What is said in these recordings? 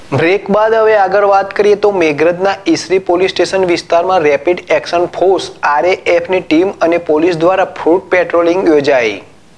Break બાદ હવે આગળ વાત કરીએ તો મેઘરજના ઈસરી પોલીસ સ્ટેશન વિસ્તારમાં રેપિડ એક્શન ફોર્સ આરએએફની ટીમ અને પોલીસ દ્વારા ફૂટ પેટ્રોલિંગ યોજાઈ।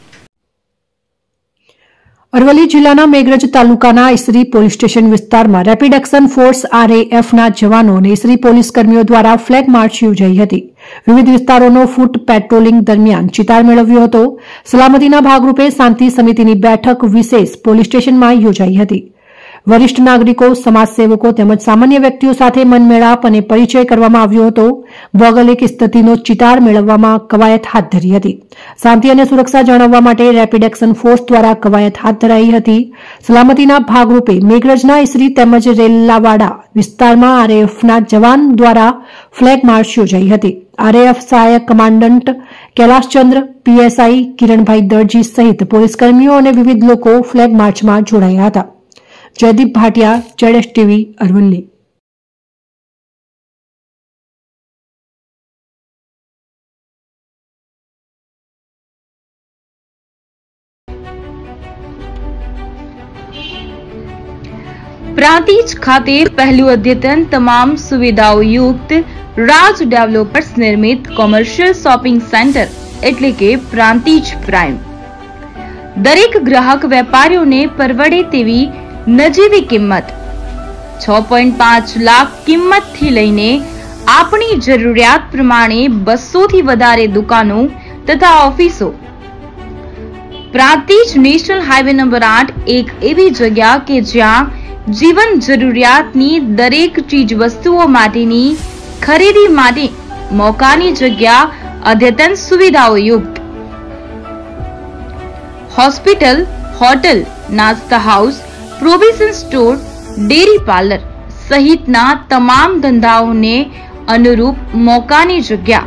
અરવલ્લી જિલ્લાના મેઘરજ તાલુકાના ઈસરી પોલીસ સ્ટેશન વિસ્તારમાં રેપિડ એક્શન ફોર્સ આરએએફના જવાનો અને ઈસરી પોલીસ કર્મીઓ દ્વારા ફ્લેગ માર્ચ યોજાઈ હતી। વિવિધ વિસ્તારોનો ફૂટ પેટ્રોલિંગ દરમિયાન ચિતાર મેળવ્યો હતો। સલામતીના ભાગરૂપે શાંતિ સમિતિની બેઠક વિશેષ પોલીસ સ્ટેશનમાં યોજાઈ હતી। વરિષ્ઠ નાગરિકો, સમાજસેવકો તેમજ સામાન્ય વ્યક્તિઓ સાથે મનમેળાપ અને પરિચય કરવામાં આવ્યો હતો। ભૌગોલિક સ્થિતિનો ચિતાર મેળવવામાં કવાયત હાથ ધરી હતી। શાંતિ અને સુરક્ષા જાળવવા માટે રેપિડ એક્શન ફોર્સ દ્વારા કવાયત હાથ ધરાઈ હતી। સલામતીના ભાગરૂપે મેઘરજના ઈસરી તેમજ રેલાવાડા વિસ્તારમાં આરએએફના જવાન દ્વારા ફ્લેગ માર્ચ યોજાઈ હતી। આરએએફ સહાયક કમાન્ડન્ટ કૈલાશચંદ્ર, પીએસઆઈ કિરણભાઈ દરજી સહિત પોલીસકર્મીઓ અને વિવિધ લોકો ફ્લેગ માર્ચમાં જોડાયા હતા। Jaydeep Bhatia, ZS TV, Aravalli. प्रांतिज खाते पहलू अद्यतन तमाम सुविधाओं युक्त राज डेवलपर्स निर्मित कॉमर्शियल शॉपिंग सेंटर एटले के प्रांतिज प्राइम दरेक ग्राहक वेपारीओ ने परवड़े तेवी नजीवी किंमत 6.5 लाख किंमत थी लईने आपनी जरूरियात प्रमाणे 200 थी वधारे दुकानों तथा ऑफिसों। प्रांतिज नेशनल हाईवे नंबर 8 एक एवी जगह के ज्यां जीवन जरूरियातनी दरेक चीज वस्तुओं माटेनी खरीदी माटे मौकानी जगह अद्यतन सुविधाओं युक्त हॉस्पिटल, होटल, नास्ता house, provision store, dairy parlour सहितना तमाम धंधाओं ने अनुरूप मौकानी जगह।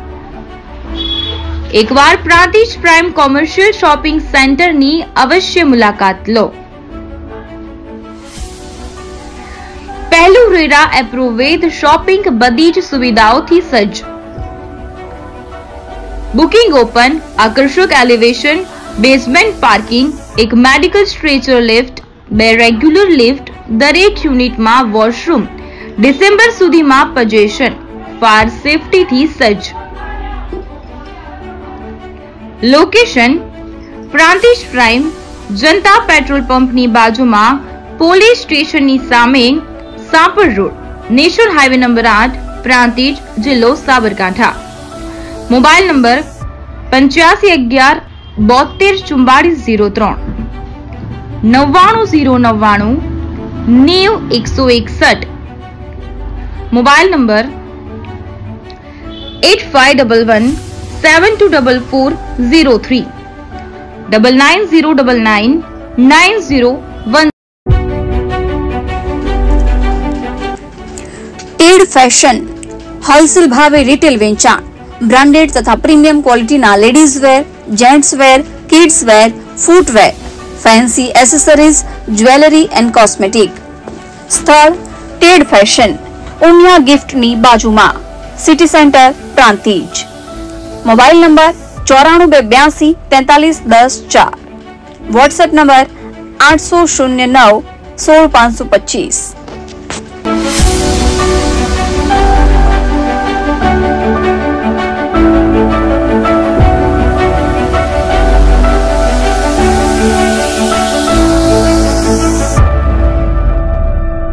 एक बार Prantij prime commercial shopping centre नी अवश्य मुलाकात लो। पहलू रेरा एप्रोवेद शॉपिंग बदीज सुविधाओं थी सज्ज। बुकिंग ओपन, आकर्षक एलिवेशन, बेसमेंट पार्किंग, एक medical stretcher lift, 2 regular lift, दरेक यूनिट में वॉशरूम, डिसेम्बर सुधी में पजेशन, फायर सेफ्टी थी सज्ज। Location Prantij prime Janata petrol pump नी बाजू में पोलीस स्टेशन नी सामे Sapar road, national highway number 8 Prantij, जिल्लो Sabarkantha. Mobile number 8511 72 44 03 99 099 161। Mobile number 8511 7244 03 99099 901। Ted fashion wholesale भावे रिटेल वेचाण ब्रांडेड तथा प्रीमियम क्वॉलिटी ना ladies wear, gents wear, kids wear, footwear, fancy accessories, jewellery and cosmetic. स्थल टेड फैशन, उमिया गिफ्ट नी बाजूमा, city centre Prantij. Mobile number 94 82 43 10 4। WhatsApp number 809 16 525।